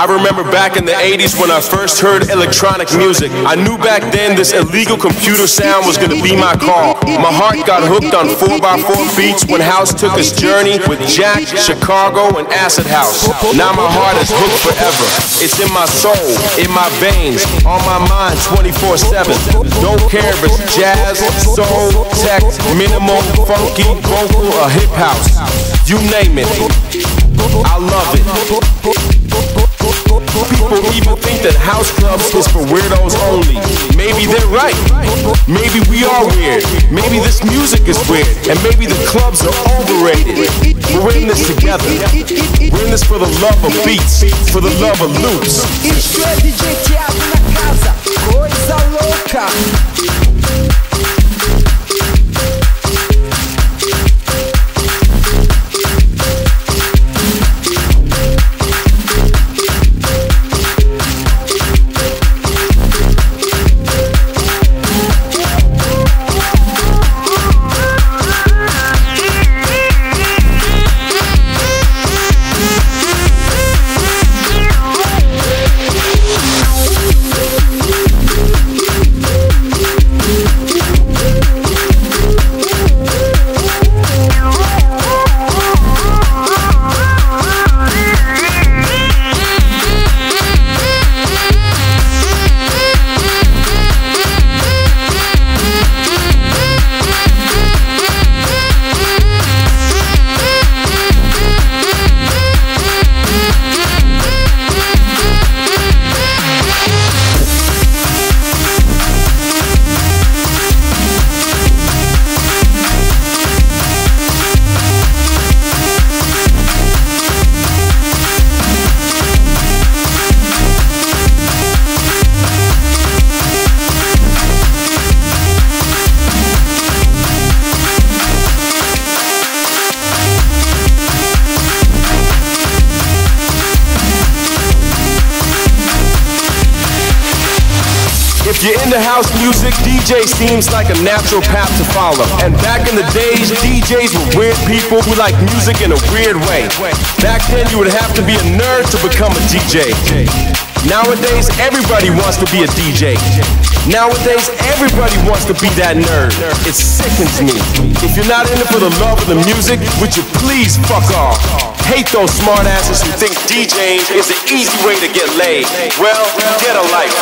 I remember back in the 80s when I first heard electronic music. I knew back then this illegal computer sound was gonna be my call. My heart got hooked on 4x4 beats when house took its journey with Jack, Chicago, and Acid House. Now my heart is hooked forever. It's in my soul, in my veins, on my mind 24/7. Don't care if it's jazz, soul, tech, minimal, funky, vocal, or hip house. You name it, I love it. People even think that house clubs is for weirdos only. Maybe they're right. Maybe we are weird. Maybe this music is weird. And maybe the clubs are overrated. But we're in this together. We're in this for the love of beats, for the love of loops. Isto é DJ Thiago na casa, coisa louca. If you're into house music, DJ seems like a natural path to follow. And back in the days, DJs were weird people who like music in a weird way. Back then, you would have to be a nerd to become a DJ. Nowadays, everybody wants to be a DJ. Nowadays, everybody wants to be that nerd. It sickens me. If you're not in it for the love of the music, would you please fuck off? Hate those smartasses who think DJing is the easy way to get laid. Well, get a life.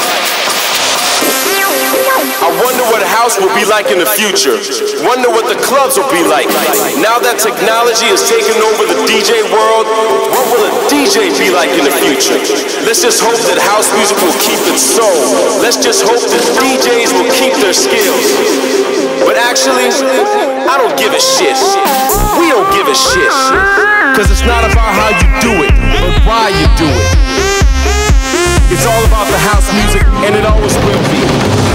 I wonder what house will be like in the future. Wonder what the clubs will be like. Now that technology has taken over the DJ world, what will a DJ be like in the future? Let's just hope that house music will keep its soul. Let's just hope that DJs will keep their skills. But actually, I don't give a shit. We don't give a shit. Cause it's not about how you do it, but why you do it. It's all about the house music, and it always will be.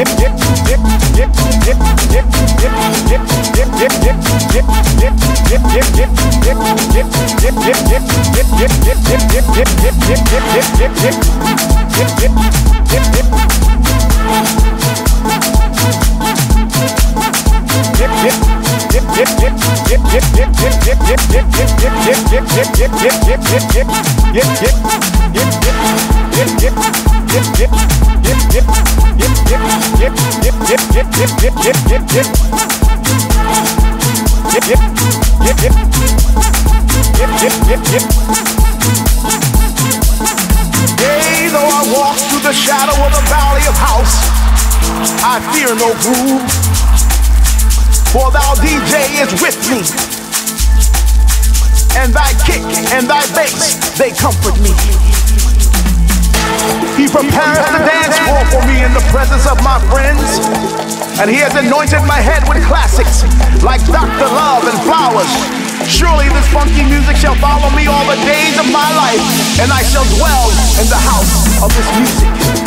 Though I walk through the shadow of the valley of house, I fear no gloom, for thou DJ is with me, and thy kick and thy bass, they comfort me. He prepares the dance floor for me in the presence of my friends, and he has anointed my head with classics like Dr. Love and Flowers. Surely this funky music shall follow me all the days of my life, and I shall dwell in the house of this music.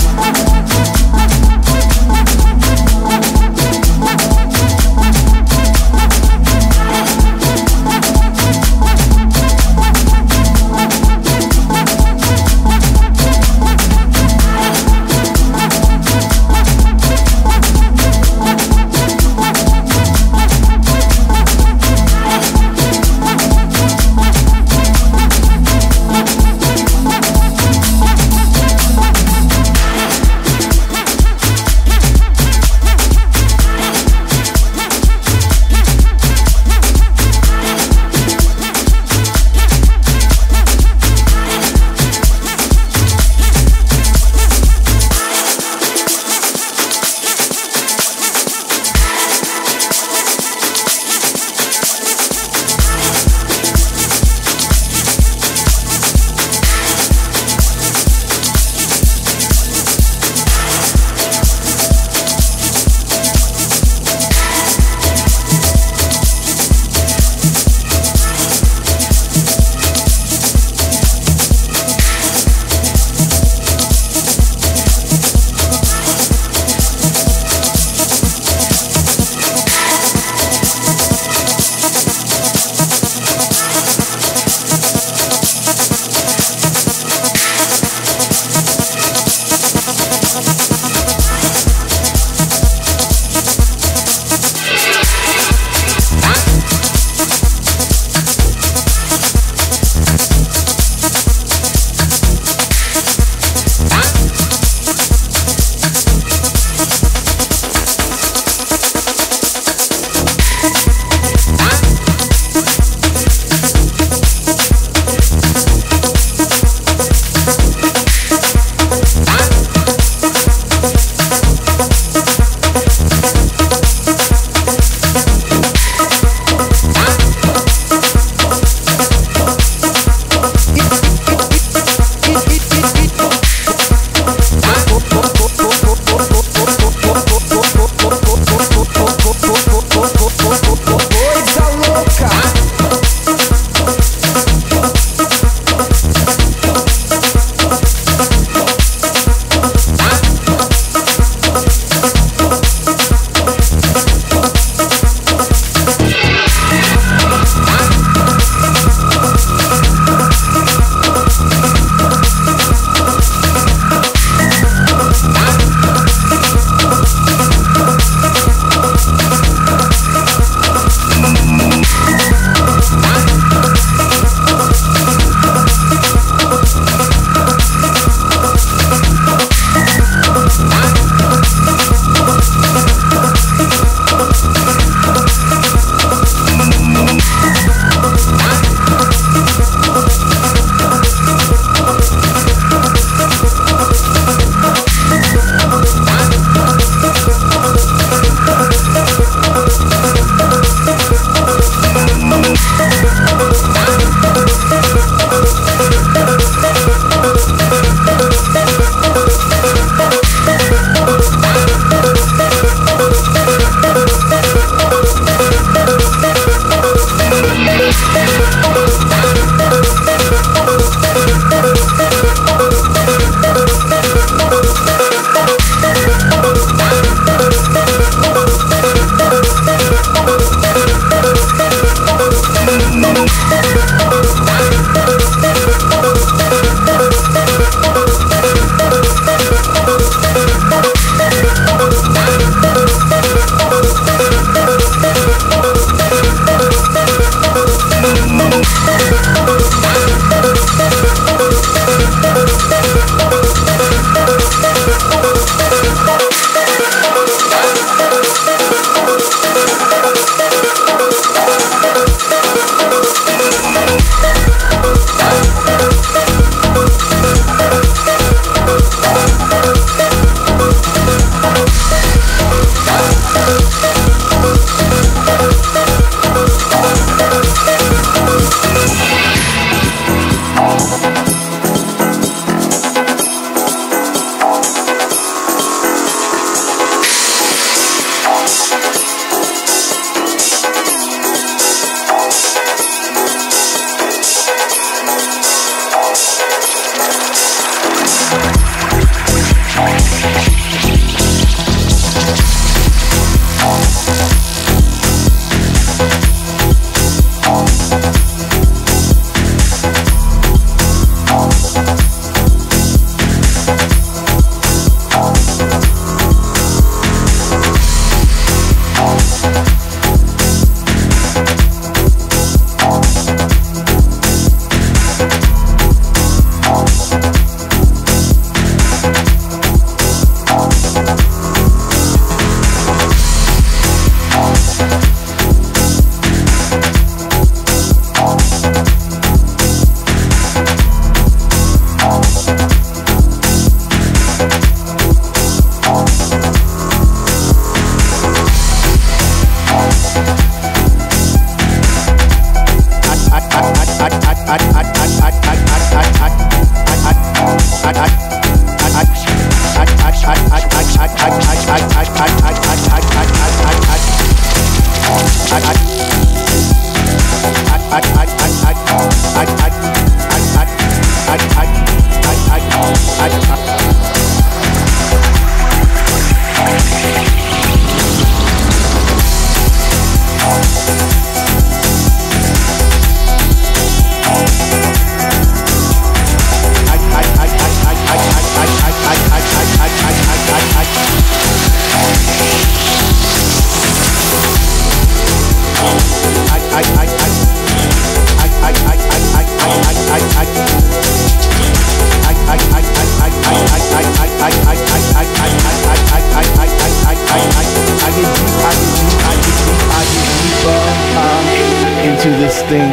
into this thing.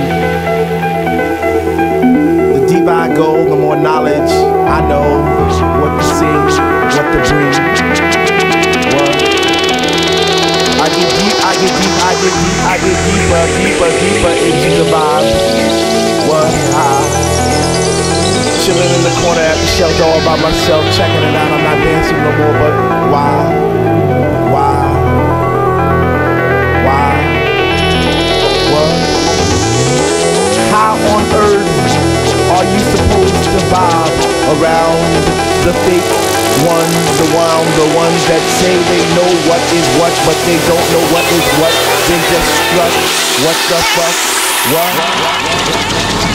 The deeper I go, the more knowledge I know what to sing, what to bring. What? I get deep, I get deep, I get deep, I get deeper, deeper, deeper into the vibe. What? Chilling in the corner at the shelter all by myself, checking it out. I'm not dancing no more, but why? How on earth are you supposed to vibe around the fake ones, the ones that say they know what is what, but they don't know what is what? They just strut. What the fuck? What?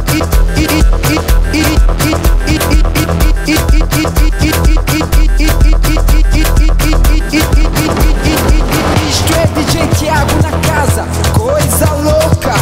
Isto é DJ Thiago na casa, coisa louca.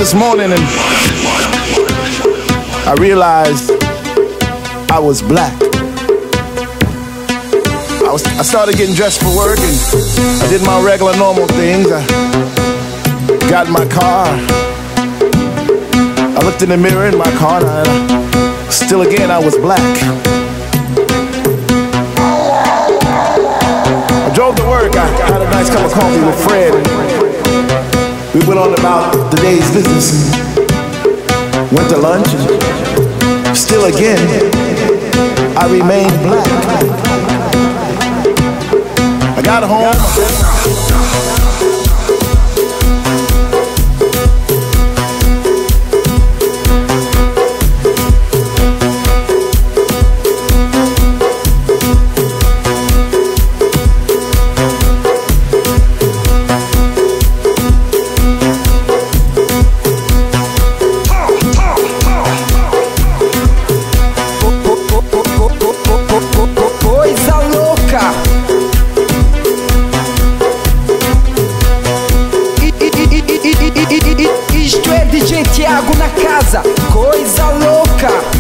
this morning and I realized I was black. I started getting dressed for work and I did my regular normal things. I got in my car. I looked in the mirror in my car and still again I was black. I drove to work. I had a nice cup of coffee with Fred. We went on about the day's business and went to lunch and still again I remained black. I got home. Isto é DJ Thiago na casa, coisa louca.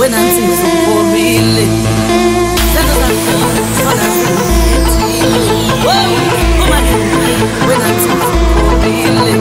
when I'm singing for really. When I'm singing for really.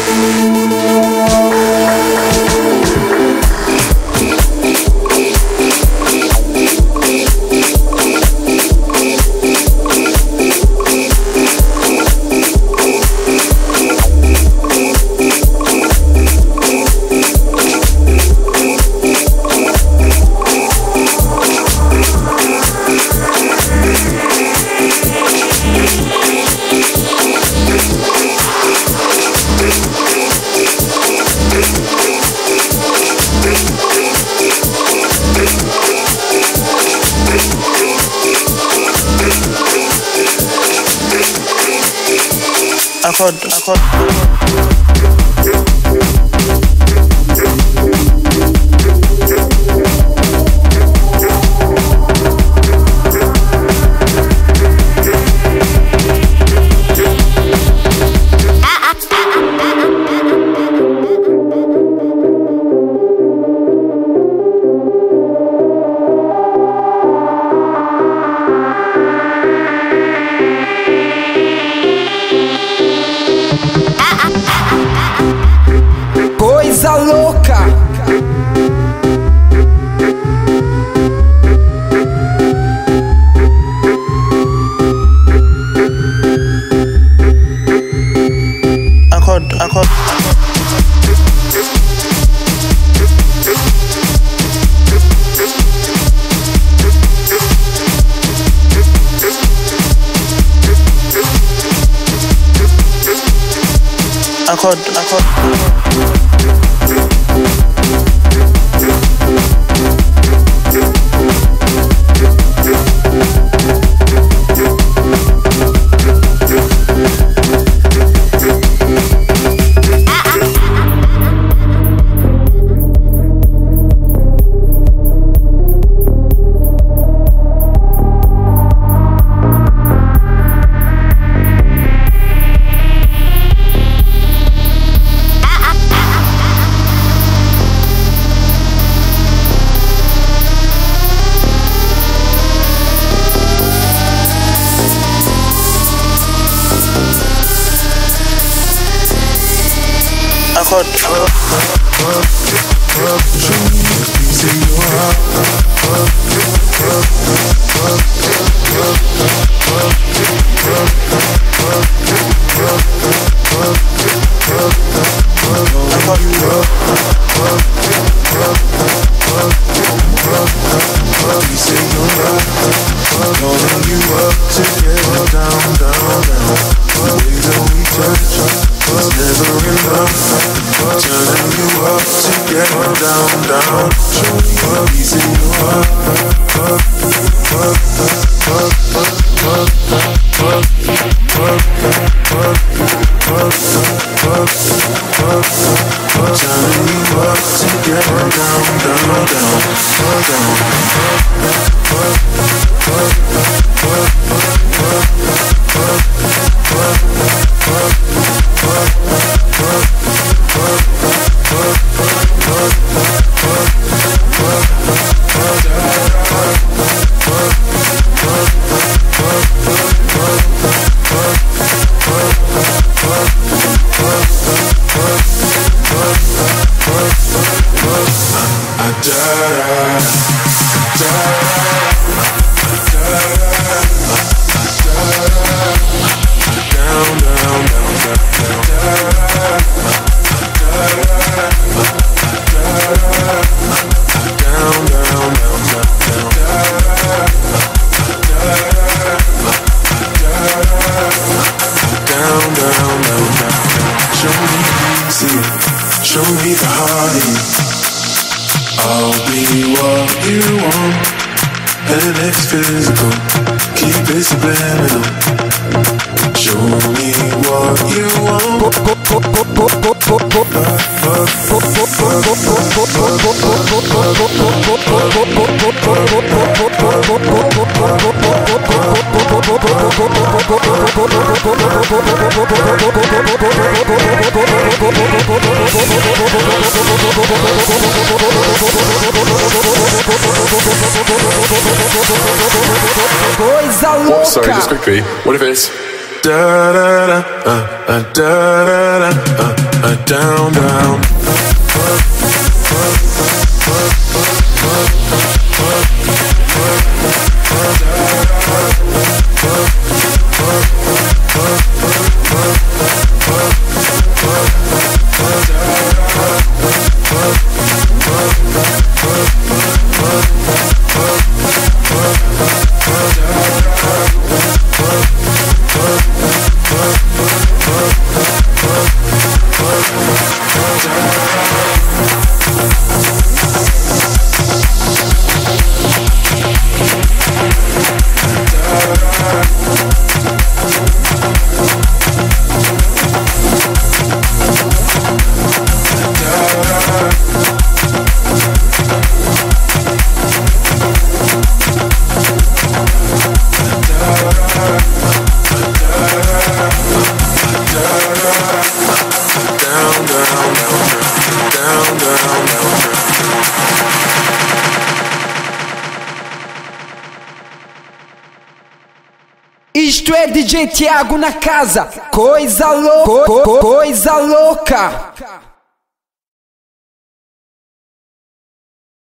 Coisa louca. Sorry, just quickly. What if it's down, down. Isto é DJ Thiago na casa, coisa louca, coisa louca.